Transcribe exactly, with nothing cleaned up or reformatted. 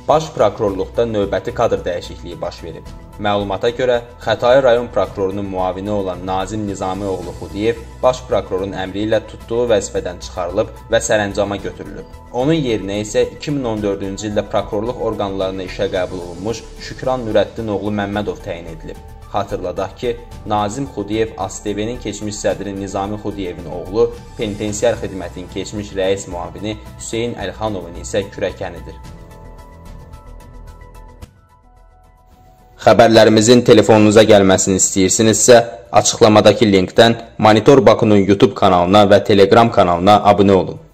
Baş prokurorluqda növbəti kadr dəyişikliyi baş verib. Məlumata görə, Xətai rayon prokurorunun muavini olan Nazim Nizamioğlu Xudiyev baş prokurorun əmri ilə tutduğu vəzifədən çıxarılıb və sərəncama götürülüb. Onun yerinə isə iki min on dördüncü ildə prokurorluq orqanlarına işə qəbul olunmuş Şükran Nürəddin oğlu Məmmədov təyin edilib. Xatırladaq ki, Nazim Xudiyev A S T V-nin keçmiş sədri Nizami Xudiyevin oğlu, penitensiar xidmətin keçmiş rəis muavini Hüseyn Əlxanovun isə kürəkənidir. Xəbərlərimizin telefonunuza gəlməsini istəyirsinizsə, açıqlamadakı linkdən Monitor Bakunun YouTube kanalına və Telegram kanalına abunə olun.